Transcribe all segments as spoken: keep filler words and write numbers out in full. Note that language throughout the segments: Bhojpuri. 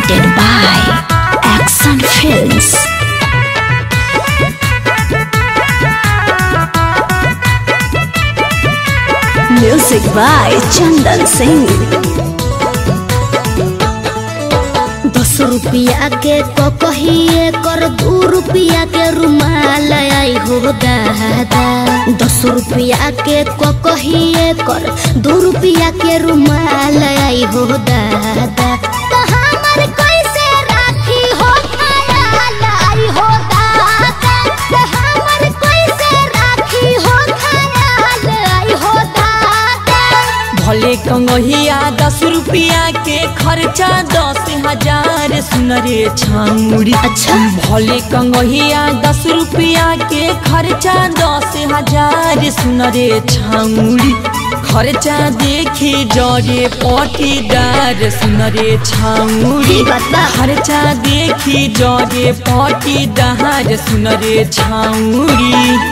presented by Action Films. Music by Chandan Singh. दस रुपया के कहिए कर दो रुपया के रुमाल आई हो दादा। दस रुपया के कहिए कर दो रुपया के रुमाल आई हो दादा। तो हमर कैसे राखी हो ख्याल आई हो दादा। तो हमर कैसे राखी हो ख्याल आई हो दादा। भले कंगहिया दस रुपया के खर्चा दस हजार सुन रे छामुड़ी। अच्छा भले कंगहिया दस रुपया के खर्चा दस हजार सुन रे छामुड़ी। खर्चा देखी जरे पटीदार सुन रे छामुड़ी। खर्चा देखी जरे पटीदार सुन रे छामुड़ी।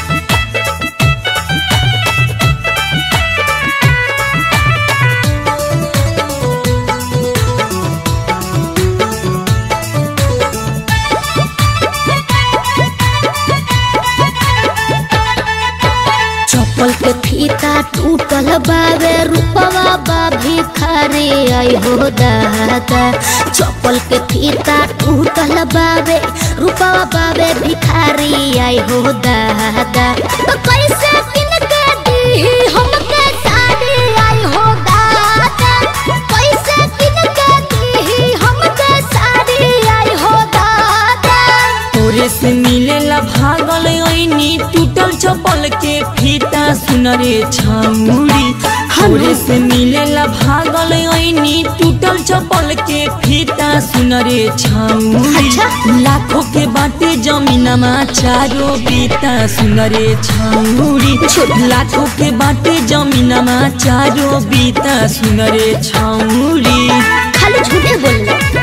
चप्पल के फीता टूटल बावे रुपवा बा भिखारी आई हो दादा। चप्पल के फीता टूटल बावे रुपवा बावे भिखारी आई हो दादा। तो कैसे किन के दी हमके साड़ी आई हो दादा। कैसे किन के दी हमके साड़ी आई हो दादा। तोरे से मिलेला भागल ओइनी टूटल चप्पल के फीता सुन रे छामुड़ी। तोरे से मिलेला भागल ओइनी टूटल चप्पल के फीता सुन रे छामुड़ी। लाखों के बाटे जमीनमा चारो बीता सुन रे छामुड़ी। लाखों के बाटे जमीनमा चारो बीता सुन रे छामुड़ी। खाली झूठे बोल रहे।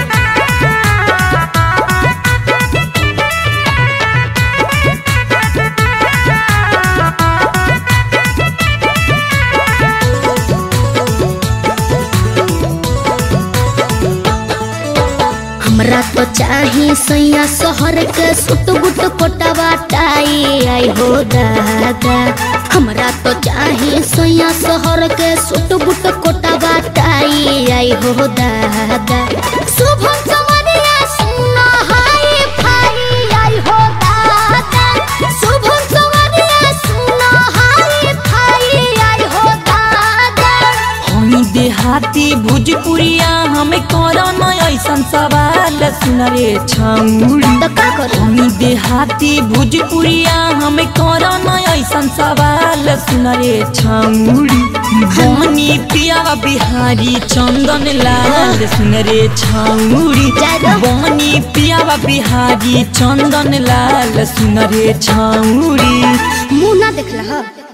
हमरा तो चाही सैया शहर के सुट बुट कोटवा टाई आई हो दादा। हमरा तो चाही सैया शहर के सुट बुट कोटवा टाई आई हो दादा। शुभ समरिया सुनो हाई फाई आई हो दादा। शुभ समरिया सुनो हाई फाई आई हो दादा। हम देहाती भोजपुरिया हमें करन ऐसन सवाल सुन रे छामुड़ी। हम देहाती भोजपुरिया हमें करन ऐसन सवाल सुन रे छामुड़ी। बनी पिया बिहारी चंदन लाल सुन रे छामुड़ी। बनी पिया बिहारी चंदन लाल सुन रे छामुड़ी। मुँह ना देखला।